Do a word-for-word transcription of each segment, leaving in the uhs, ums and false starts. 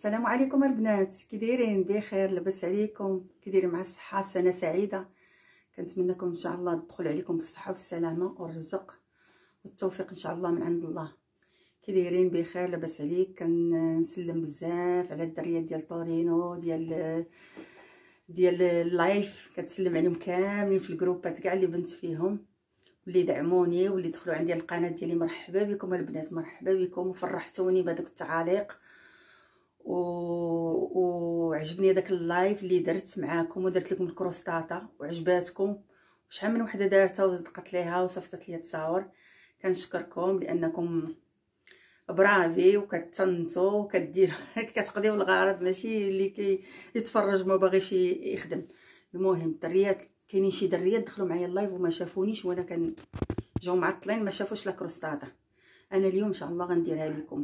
السلام عليكم البنات، كي دايرين؟ بخير؟ لاباس عليكم؟ كي دايرين مع الصحه؟ سنه سعيده. كنتمنىكم ان شاء الله تدخل عليكم بالصحه والسلامه والرزق والتوفيق ان شاء الله من عند الله. كي دايرين؟ بخير؟ لاباس عليك؟ كنسلم بزاف على الدريات ديال طورينو ديال ديال اللايف، كتسلم عليهم كاملين في الجروبات كاع اللي بنت فيهم واللي دعموني واللي دخلوا عندي القناه ديالي. مرحبا بكم البنات، مرحبا بكم، وفرحتوني بهذوك التعاليق و... وعجبني داك اللايف اللي درت معاكم ودرت لكم الكروستاطه وعجباتكم، وشحال من وحده دارتها وصدقت ليها وصيفطت لي تصاور. كنشكركم لانكم برافي وكتصنتوا وكديروا كتقضيو الغرض، ماشي اللي كيتفرج ما باغيش يخدم. المهم الدريات كاينين شي دريات دخلوا معايا اللايف وما شافونيش وانا كان جاو معطلين ما شافوش لا كروستاطه. انا اليوم ان شاء الله غنديرها لكم،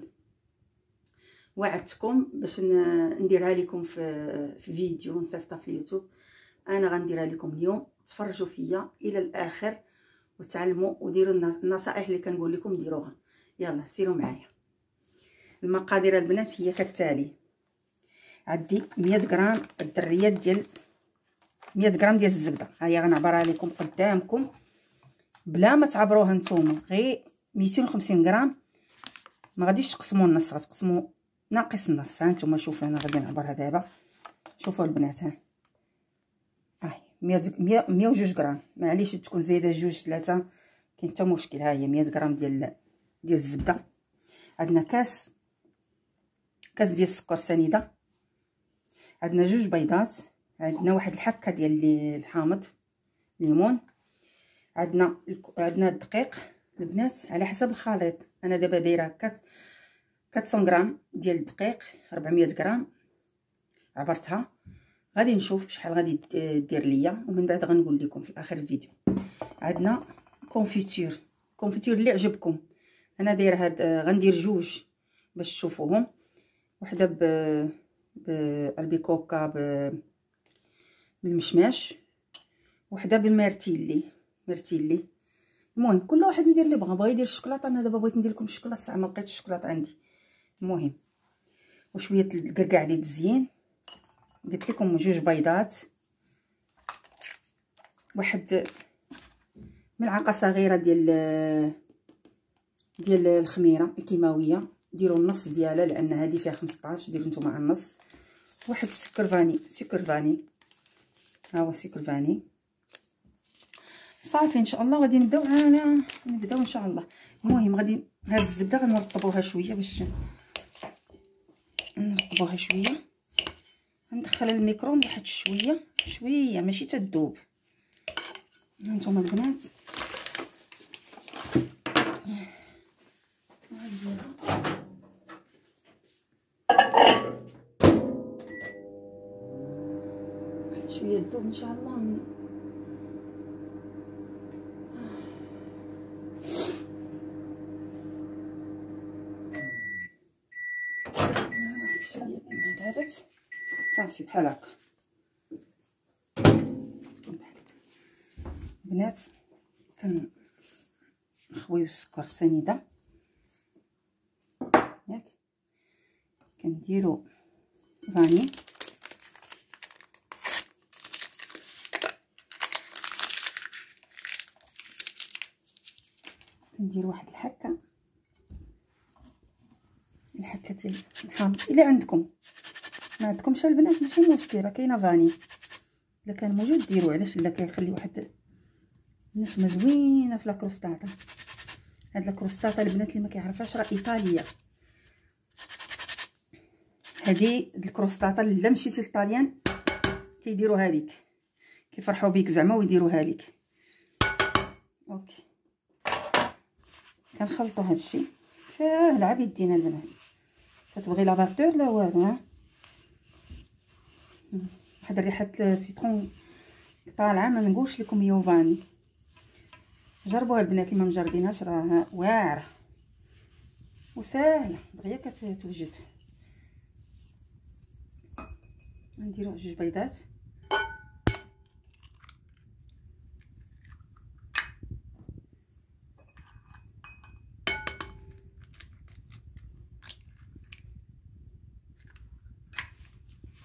وعدتكم باش نديرها لكم في في فيديو نصيفطها في اليوتيوب. انا غنديرها لكم اليوم، تفرجوا فيا الى الاخر وتعلموا وديروا النصائح اللي كنقول لكم ديروها. يلا سيروا معايا. المقادير البنات هي كالتالي: عندي مية غرام الدريات ديال مية غرام ديال الزبده، ها هي غنعبرها لكم قدامكم بلا ما تعبروها نتوما، غير ميتين وخمسين غرام. ما غاديش تقسموا النص، غتقسموا ناقص النص. ها نتوما شوفوا، انا غادي نعبرها دابا. شوفوا البنات، ها هاي مية مية وجوج غرام، معليش تكون زايده جوج ثلاثه كاين حتى مشكل. ها هي مية غرام ديال ديال الزبده. عندنا كاس كاس ديال السكر سنيده، عندنا جوج بيضات، عندنا واحد الحكه ديال الحامض ليمون، عندنا عندنا الدقيق البنات على حسب الخليط. انا دابا دايره كات أربعمية غرام ديال الدقيق، أربعمية غرام عبرتها. غادي نشوف شحال غادي دير ليا ومن بعد غنقول لكم في اخر الفيديو. عندنا كونفيتور كونفيتور اللي عجبكم. انا دايره هاد غندير جوج باش تشوفوهم، وحده ب بالبيكوكا بالمشماش، وحده بالميرتيلي ميرتيلي. المهم كل واحد يدير اللي بغا. بغا يدير الشوكولاته، انا دابا بغيت ندير لكم الشوكولاته صح ما لقيتش الشوكولاته عندي. المهم وشويه الكركاع ديال التزيين، قلت لكم جوج بيضات، واحد ملعقه صغيره ديال ديال الخميره الكيماويه، ديروا النص ديالها لان هذه فيها خمسطاش، ديروا نتوما النص. واحد سكر فاني سكر فاني ها هو سكر فاني. صافي ان شاء الله غادي نبداو انا نبداو ان شاء الله. المهم غادي هاد الزبده غنرطبوها شويه باش نرطبوها شويه. ندخلها للميكرون واحد شويه شويه ماشي تذوب. هانتوما البنات واحد شويه تذوب ان شاء الله. ذابت صافي بحال هكا. بنات كنخويو السكر سنيده، ياك كنديرو فاني، كندير واحد الحكه الحكه ديال الحامض. الا عندكم ما عندكمش البنات ماشي مشكل، راه كاينه فاني الا كان موجود ديروا، علاش لا كيخلي واحد النسمه زوينه في لاكروستاطه. هاد لاكروستاطه البنات اللي ما كيعرفهاش راه ايطاليه. هذه الكروستاطه الا مشيتي للطاليان كيديروها ليك، كيفرحوا بيك زعما ويديروها ليك. اوكي كنخلطوا هادشي ساهل عا بيدينا البنات. كتبغي لا باتور لا والو. ها واحد ريحه السيترون طالعه ما نقولش لكم يوفاني. جربوها البنات اللي ما مجربيناش، راه واعره وساهله دغيا كتوجد. نديرو جوج بيضات،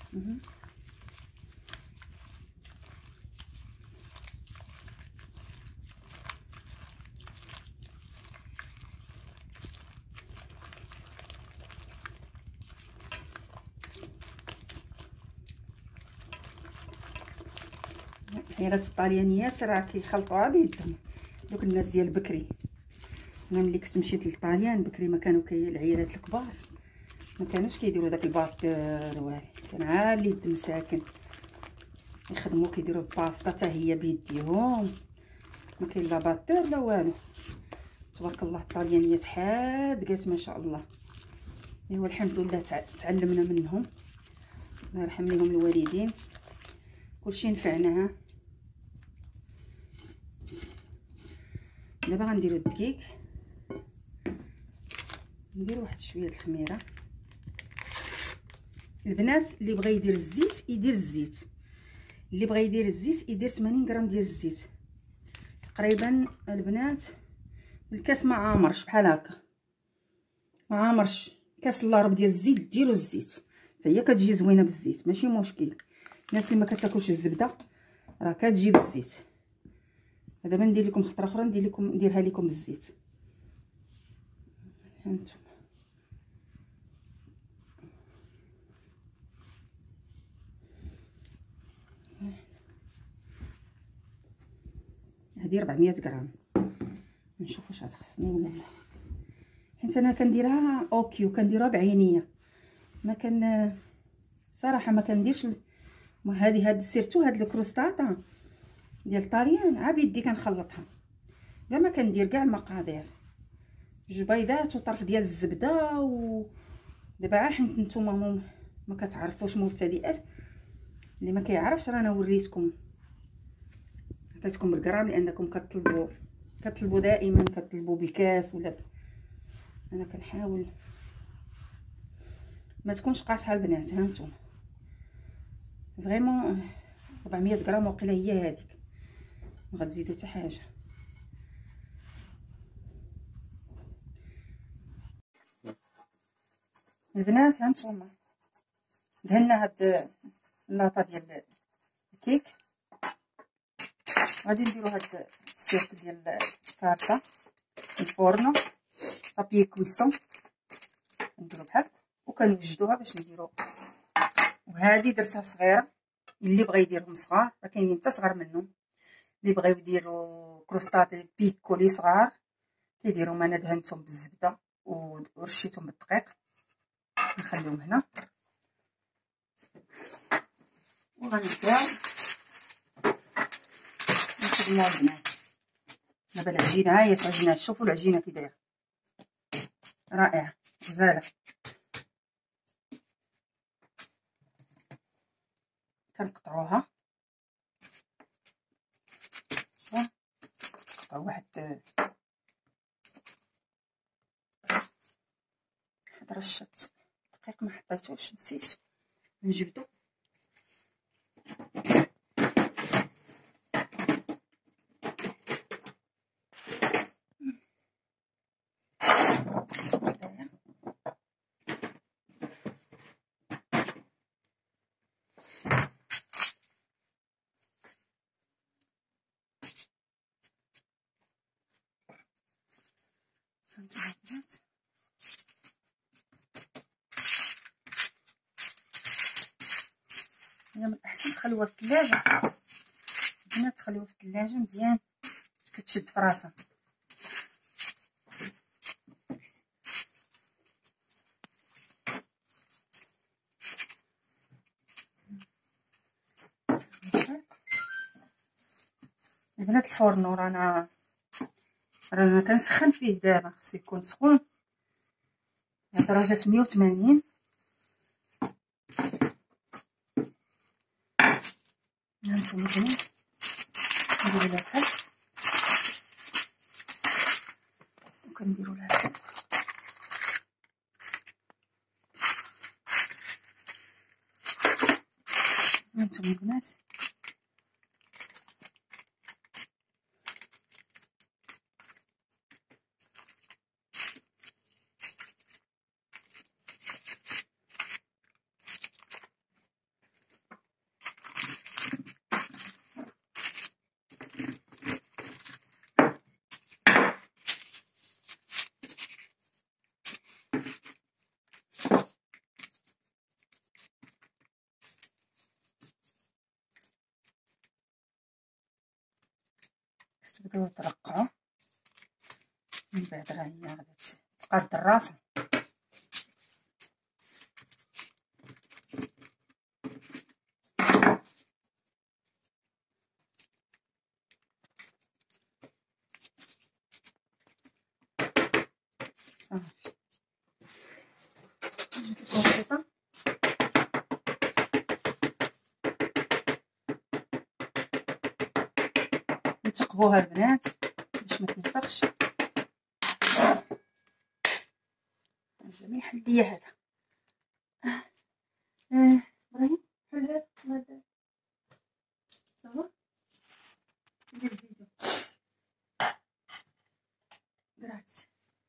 الحيرات الطاليانيات راه كيخلطوها بيدهم، دوك الناس ديال بكري. انا ملي كنت مشيت للطاليان بكري ما كانوا كي العيالات الكبار ما كانوش كيديروا داك الباطور والو، كان عا اليد مساكن يخدموا كيديروا الباسطا حتى هي بيديهم، ما كاين لا باطور لا والو. تبارك الله الطاليانيات حادقات ما شاء الله. ايوا الحمد لله تعلمنا منهم، الله يرحم لهم الوالدين، كلشي نفعناها. دابا غنديرو الدقيق، ندير واحد شويه د الخميره. البنات اللي بغى يدير الزيت يدير الزيت، اللي بغى يدير الزيت يدير ثمانين غرام ديال الزيت تقريبا. البنات الكاس ما عامرش بحال هكا، ما عامرش كاس اللارب ديال الزيت ديروا الزيت حتى هي كتجي زوينه بالزيت ماشي مشكل. الناس اللي ما كتاكلش الزبده راه كتجي بالزيت. دابا ندير لكم خطره اخرى، ندير لكم نديرها لكم بالزيت. هانتوما هذه أربعمية غرام، نشوف واش غتخصني ولا لا، حيت انا كنديرها اوكيو كنديرها بعينيه، ما كان صراحه ما كنديرش هذه هاد سيرتو هاد الكروستاطا ديال الطاليان عا بيدي كنخلطها، كاع ما كندير كاع المقادير، جوج بيضات وطرف ديال الزبده. و دابا عا حيت نتوما ما كتعرفوش مبتدئات، اللي ما كيعرفش رانا وريتكم عطيتكم بالغرام لانكم كطلبوا كطلبوا دائما كطلبوا بالكاس ولا ب... انا كنحاول ما تكونش قاصحه البنات. ها نتوما فريمون أربعمية غرام وقيله هي هذيك، ما غتزيدوا حتى حاجه. البنات ها نتوما دهنا هاد اللاطه ديال الكيك، غادي نديرو هاد السيرك ديال الكارطه الفورنو بابي كويسون، نديرو بحال وكنوجدوها باش نديرو. وهذه درتها صغيره، اللي بغى يديرهم صغار راه كاينين حتى صغار منهم، اللي بغاو يديروا كروستاتي بيكولي صغار كيديرهم. انا دهنتهم بالزبده ورشيتهم بالدقيق، نخليهم هنا وغنبداو نخدموا البنات. دابا العجينه ها هي تعجنات، شوفوا العجينه كي دايره رائعه غزاله. كنقطعوها شوف نقطعو واحد واحد رشه دقيق ما حطيتوش نسيت نجبدو. هي من الاحسن تخليوها في الثلاجه، البنات تخليوها في الثلاجه مزيان كتشد في راسها. البنات الفورنو رانا رانا كنسخن فيه دابا، خصو يكون سخون على درجه مية وثمانين. هانتوما البنات نديرو لها بحال وكنديرو لها بحال هانتوما البنات. تبداو ترقعوا، من بعد راه هي غادي تقاد راسها. صافي جبت الكونفيطه نتقبوها البنات باش ما تنفخش. جميل حل ليا هذا. اه اه ابراهيم حل هذا هذا صافا ندير الفيديو. غراتسي.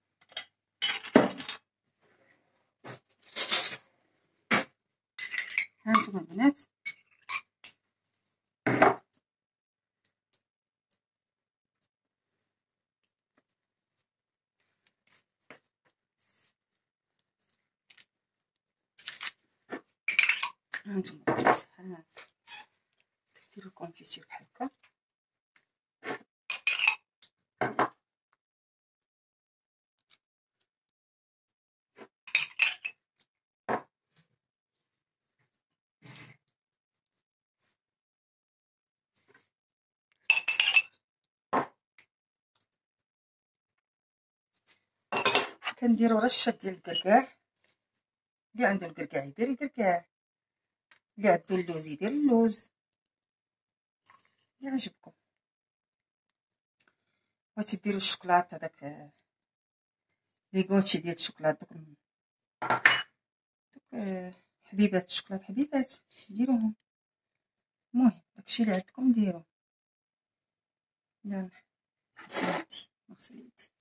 ها انتم البنات ها انتم البنات ها كديروا الكونفيتير بحال هكا. كنديروا رشه ديال الكركاع، اللي عنده الكركاع يدير الكركاع، اللي عنده اللوز يدير اللوز اللي عجبكم. بغيتي ديروا الشوكولات هذاك لي غوتشي ديال الشوكولات دوك دوك حبيبات الشوكولات حبيبات ديروهم. المهم داكشي اللي عندكم ديروا. لا نغسل يدي نغسل يدي.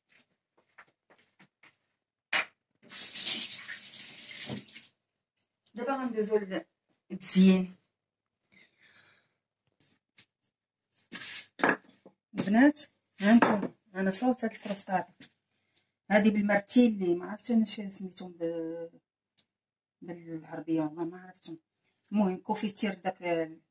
دابا غندوزو للتزيين البنات. ها انتم انا صوبت هاد الكروسطاط هادي بالمرتيلي، ما عرفتش انا شنو سميتهم ب... بالعربيه والله ما عرفتهم. المهم كوفيتير داك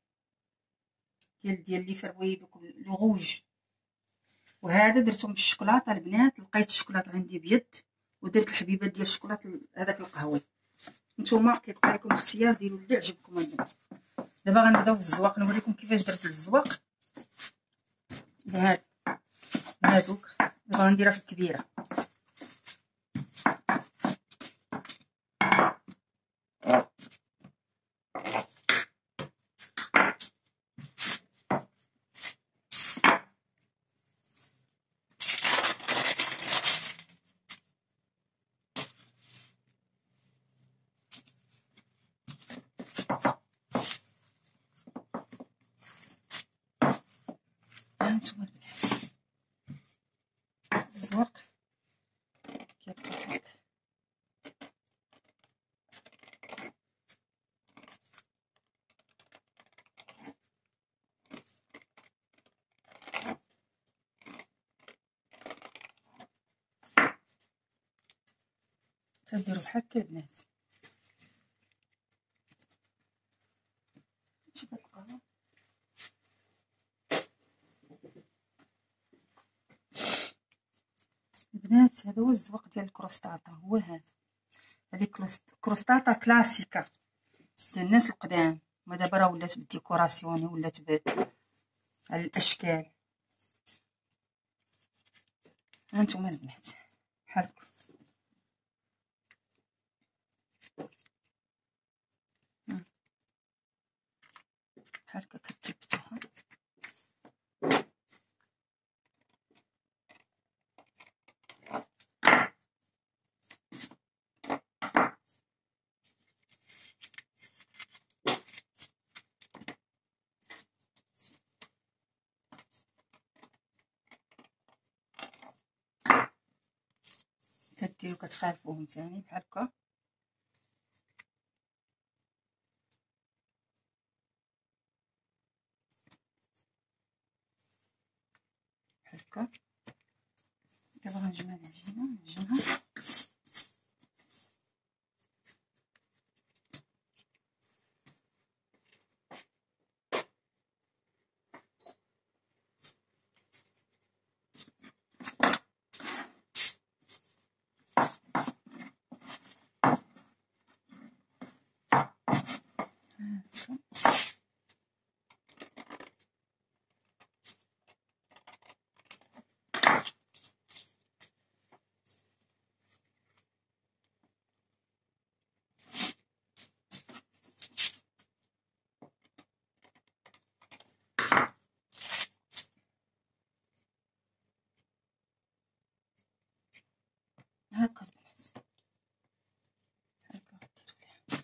ديال ديال لي فروي دوك لو روج، وهذا درتهم بالشوكولاته البنات. لقيت الشوكولاط عندي بيض ودرت الحبيبات ديال الشوكولاط هذاك القهوي. نتوما كيبقى لكم اختيار ديروا اللي عجبكم البنات. دابا غنبداو في الزواق نوريكم كيفاش درت الزواق لهاد هادوك. دابا غنديرها في الكبيره. هانتوما البنات الزواق كيبقى هكا. كديروا بحال هكا البنات. شوفوا القهوه البنات. هذا هو الزواق ديال الكروسطاطا، هو هذا. هذه كروسطاطا كلاسيكا ديال الناس القدام، ما دابا راه ولات بالديكوراسيون ولات على الاشكال. هانتوما البنات بحال هكا بحال هكا كتثبتوها. كديروا كتخالفوهم ثاني بحال هكا. بحال هكا. دابا غنجمع العجينه نعجنها. هانتوما هاكا البنات، هاكا غديرو ليها.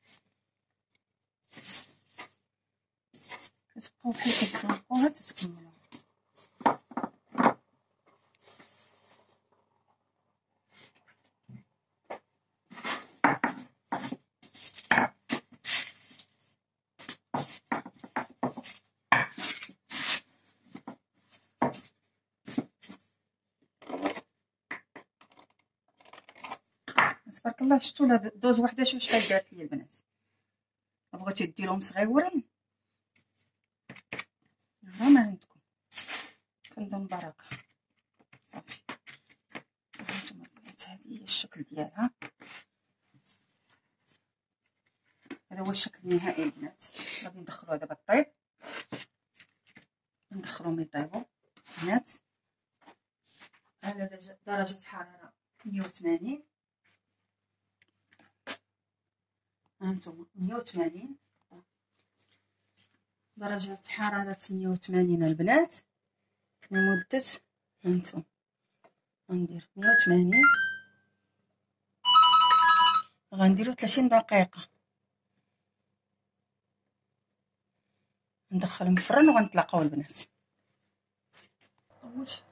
كتبقاو بحال كتساقوها تتكملو. تبارك الله. شفتوا لا دوز وحده شوف شحال دارت لي البنات. بغيتو ديروهم صغيورين راه ما عندكم، كنظن بركه صافي. هانتوما البنات هذه هي الشكل ديالها، هذا هو الشكل النهائي البنات. غادي ندخلوها دابا طيب، ندخلوهم يطيبوا البنات على درجه حراره مية وثمانين. هانتوما مية وثمانين درجة حرارة مية وثمانين البنات لمدة، هانتوما غندير مية وثمانين، غنديرو ثلاثين دقيقة، ندخلهم الفران وغنطلقوا البنات. طولش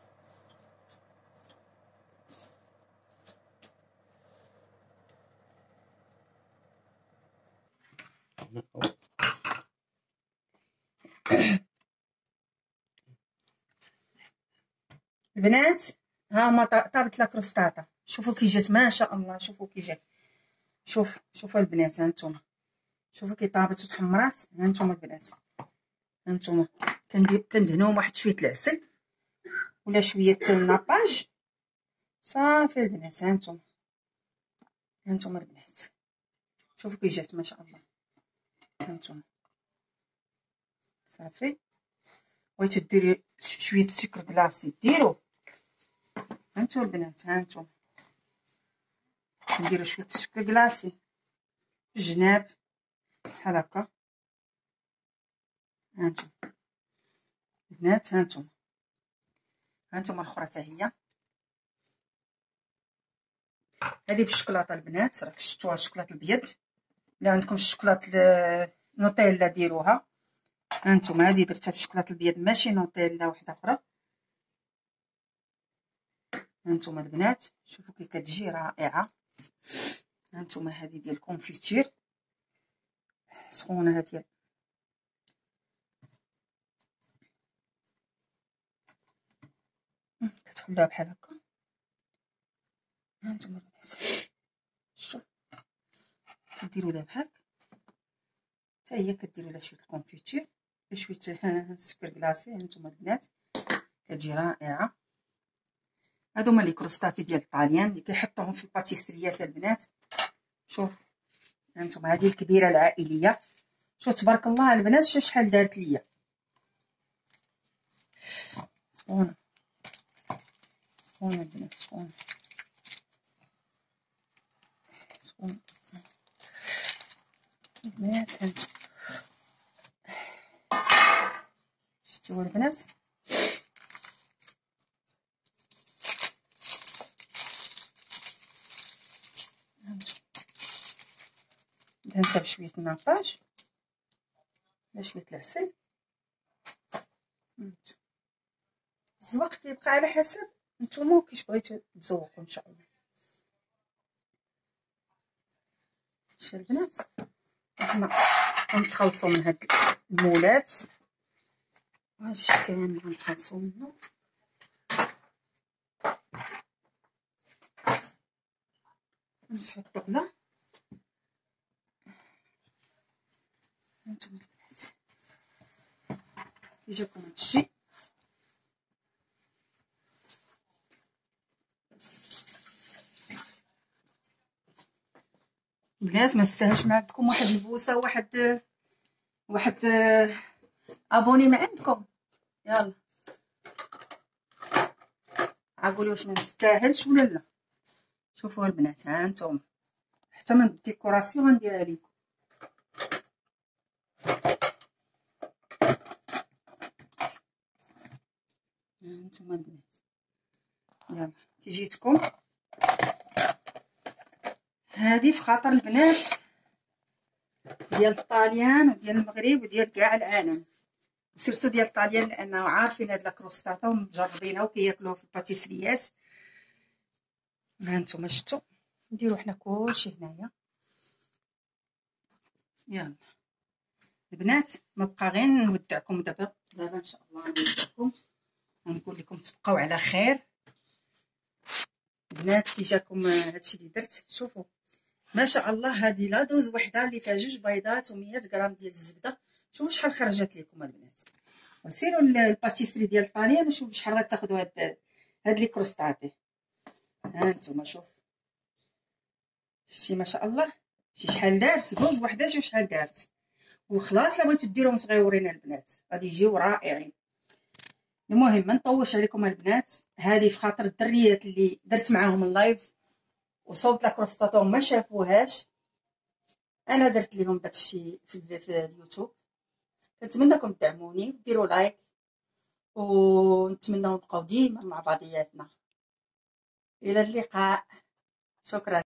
البنات. ها هما طابت لا كروستاطا، شوفوا كي جات ما شاء الله. شوفوا كي جات، شوف شوفوا البنات، هانتوما شوفوا كي طابت وتحمرات. هانتوما البنات، هانتوما كندير كندهنوهم واحد شويه العسل ولا شويه الناباج صافي البنات. هانتوما هانتوما البنات شوفوا كي جات ما شاء الله. هانتوما صافي. بغيتو ديري شويه سكر كلاصي ديروه. هانتوما البنات، هانتوما نديرو شويه سكر كلاصي في الجناب بحال هكا. هانتوما البنات، هانتوما هانتوما الاخرى حتى هي هذه بالشكلاطه البنات. راك شفتوها الشكلاط الابيض، الا عندكم الشكلاط نوتيلا ديروها. هانتوما هذه درتها بالشكلاط الابيض ماشي نوتيلا واحده اخرى. هانتوما البنات شوفوا كي كتجي رائعه. هانتوما هذه ديال الكونفيتير سخونه، هذه كتخلوها بحال هكا. هانتوما البنات شوف كديروا لها بحال حتى هي كديروا لها شويه الكونفيتير بشويه سكر كلاصي. هانتوما البنات كتجي رائعه. هادو هما لي كروستاتي ديال الطاليان اللي كيحطوهم في الباتيسريات البنات. شوف هانتوما هذه الكبيره العائليه. شوف تبارك الله البنات شوف شحال دارت ليا. سخونه سخونه البنات، سخونه سخونه البنات. شفتوا البنات دهنتها بشويه الناباج ولا شويه العسل. الزواق كيبقى على حسب نتوما كيش بغيتو تزوقوا ان شاء الله. شتي البنات حنا غنتخلصوا من هاد المولات، هادشي كامل غنتخلصوا منه. نمسحوا الطبله. هانتوما البنات كي جاكم هادشي البنات ما نستاهلش ما عندكم واحد البوسه واحد واحد ابوني من عندكم. يلا عقولي واش ما نستاهلش ولا لا. شوفوا البنات، ها انتم حتى من الديكوراسيون غنديرها لكم. ها انتم البنات، يلا كي جيتكم هذه في خاطر البنات ديال الطاليان وديال المغرب وديال كاع العالم، سيرتو ديال الطاليان لانه عارفين هاد لاكروستاطا ومجربينها وكياكلوها في الباتيسريات. ها انتم شفتوا، نديرو حنا كلشي هنايا. يلا البنات ما بقى غير نودعكم دابا. دابا ان شاء الله نودعكم ونقول لكم تبقاو على خير. البنات كي جاكم هادشي اللي درت، شوفوا ما شاء الله، هذه لا دوز وحده اللي فيها جوج بيضات ومية غرام ديال الزبده. شوفوا شحال خرجت لكم البنات. وسيروا الباتيسري ديال الطاليان وشوفوا شحال غتاخذوا هاد هاد لي كروستاتي. ها انتم شوف، شتي ما شاء الله، شي شحال دارت دوز وحده، شوف شحال دارت. وخلاص لا بغيتو ديروهم صغيورين البنات غادي يجيو رائعين. المهم ما نطولش عليكم البنات، هذه في خاطر الدريات اللي درت معاهم اللايف وصوت لاكروستاطا وما شافوهاش، انا درت لهم داكشي في, في اليوتيوب. كنتمنىكم تدعموني وديروا لايك، ونتمنى نبقاو ديما مع بعضياتنا. الى اللقاء، شكرا.